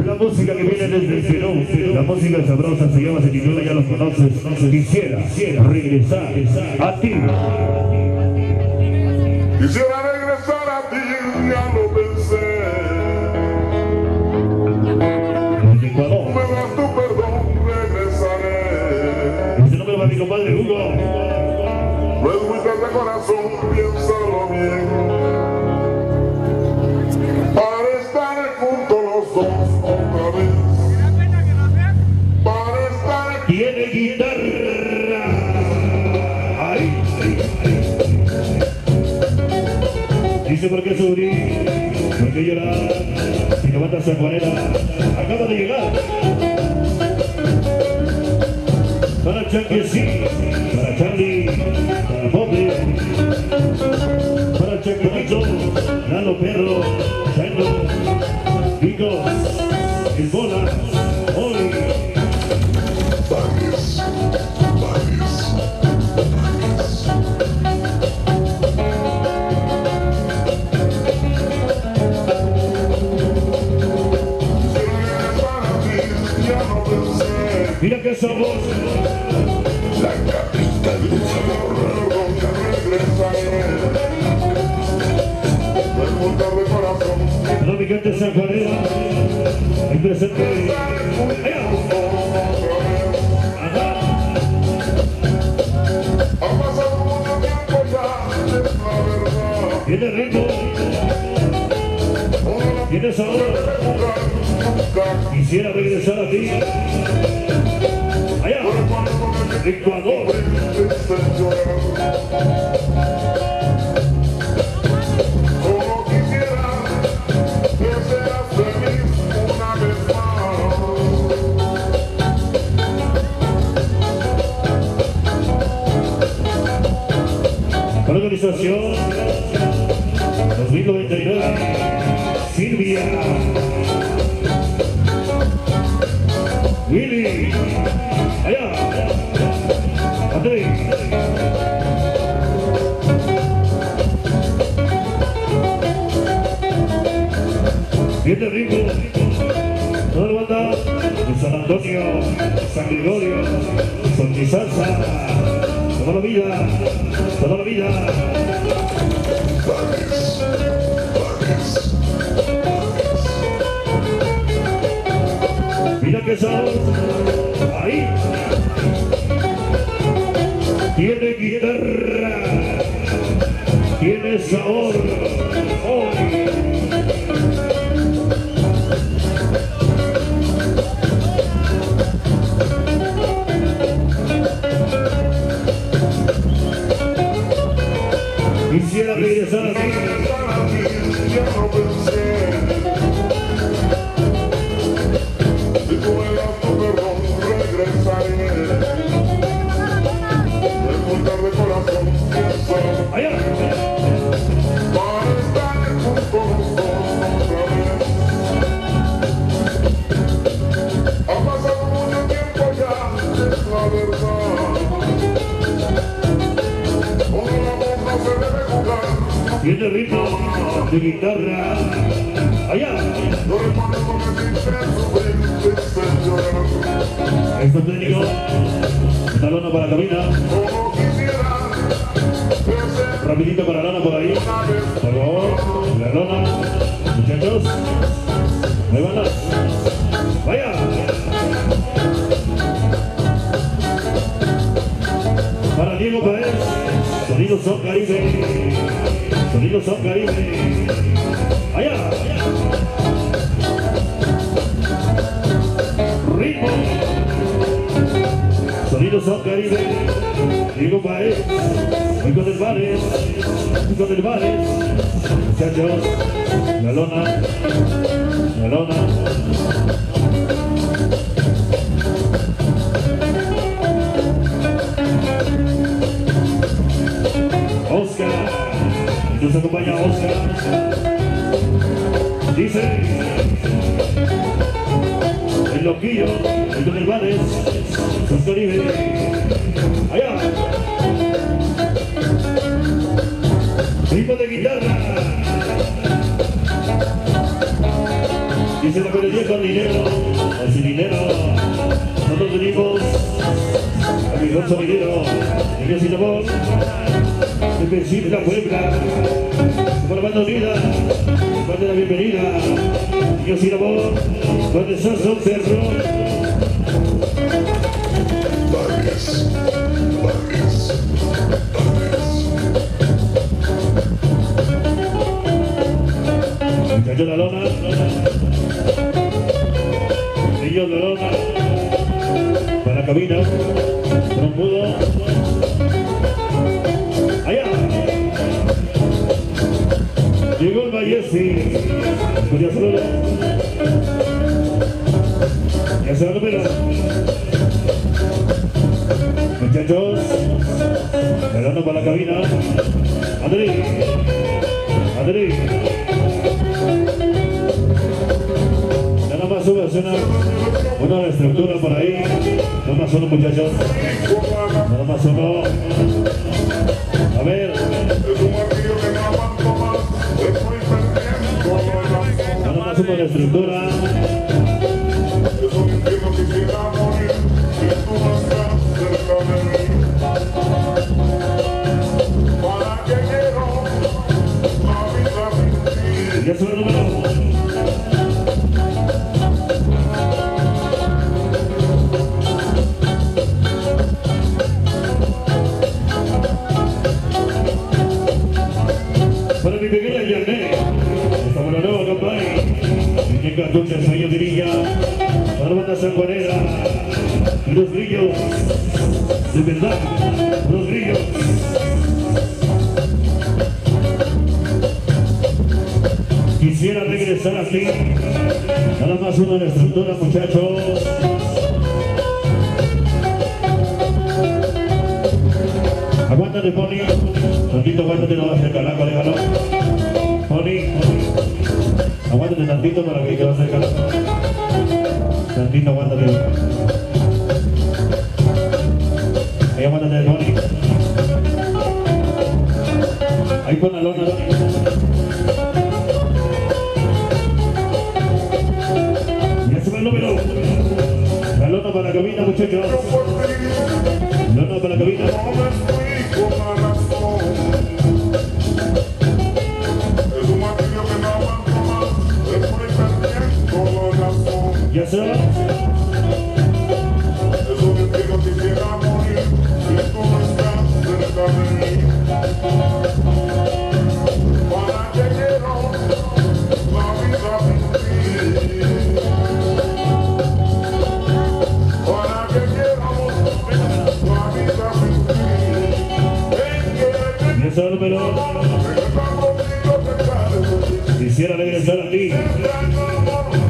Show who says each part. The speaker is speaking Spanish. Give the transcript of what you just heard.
Speaker 1: La música que viene desde el Perú, la música sabrosa se llama, se titula, ya los conoces. Quisiera regresar a ti.
Speaker 2: Quisiera regresar a ti, ya lo pensé.
Speaker 1: Desde Ecuador.
Speaker 2: Me das tu perdón, regresaré.
Speaker 1: Este nombre va mi compadre Hugo.
Speaker 2: No es muy tarde, corazón, piénsalo bien. Para estar juntos los dos otra vez. Para estar aquí.
Speaker 1: Tiene guitarra. Ahí. Dice por qué sufrir, por qué llorar, si levantas acuarela, acaba de llegar. Para Chanquesí, para Charlie, para Pobre, para Chacarito, Lalo Perro, Chano, Vicos, El Bola, hoy.
Speaker 2: Bares, bares, bares.
Speaker 1: Mira qué sabor.
Speaker 2: La capital del sabor. No es muy tarde, corazón.
Speaker 1: La picante Zacarera, el presente. ¡Allá! ¡Ajá!
Speaker 2: Ha pasado mucho tiempo ya, es la verdad.
Speaker 1: Tiene ritmo, tiene sabor. Quisiera regresar a ti. Allá, Ecuador.
Speaker 2: Como quisiera que seas feliz una vez más.
Speaker 1: Organización 2099, Silvia, Willy, allá, André. Viene ritmo, toda la banda de San Antonio, San Gregorio, Sonrisalsa, toda la vida, toda la vida.
Speaker 2: Bares, bares.
Speaker 1: Mira que sabor, ahí. Tiene guitarra, tiene sabor, hoy. Quisiera regresar a ti.
Speaker 2: Ya no pensé. Si tú me das tu perdón, regresaré. No es muy tarde, corazón, piénsalo.
Speaker 1: Allá.
Speaker 2: Para estar juntos otra vez. Ha pasado mucho tiempo ya, es la verdad. Con el amor no se debe jugar.
Speaker 1: Tiene ritmo de guitarra. Allá.
Speaker 2: No recuerdo que te hice sufrir, te hice llorar.
Speaker 1: Esto es técnico. Talona para cabina.
Speaker 2: Como quisiera que seas
Speaker 1: Rapidito para lona por ahí.
Speaker 2: una vez.
Speaker 1: Por favor. La lona. Muchachos. Muévanlas. Vaya. Para Diego Paez. Sonidos son Caribe. Sonidos son Caribe. Allá. Ritmo. Sonidos son Caribe. Diego Paez. Hijo del Bares. Hijo del Bares. Muchachos. La lona. La lona. Oscar. Nos acompaña Oscar. Dice el loquillo, el Don Herbanes, San Caribe. Allá. Ritmo de guitarra. Dice la melodía con dinero, o sin dinero. Nosotros venimos a mi don sonidero, niños sin amor, el principio de la Puebla, por la banda unida, parte de la bienvenida, niños sin amor, con el Sasso Cerro.
Speaker 2: Barrios.
Speaker 1: Muchachos de la lona, niños de la lona, para la cabina, trompudo, allá, llegó el Vallesi, escucha solo, ya se va a número, muchachos, de la lona para la cabina, Adri. Nada más sube una estructura por ahí. Nada más uno, muchachos. Nada más uno. A ver. Nada más uno de estructura. Ya sube el número. Para mi pequeña Yané, estamos en la nueva campaña. Mi 14 años de niña, para la banda sanjuanera. Y los grillos, de verdad, los grillos. Quisiera regresar así. Nada más uno de la estructura, muchachos. Aguántate, Pony. Tantito, aguántate, no va a ser calaco, déjalo. Pony. Aguántate tantito para que va a ser calaco. Tantito, aguántate. Ahí aguántate, Pony. Ahí pon la lona, número. La lona para la cabina, muchachos. Lona para la cabina. Ya se va. Número. Quisiera regresar a ti.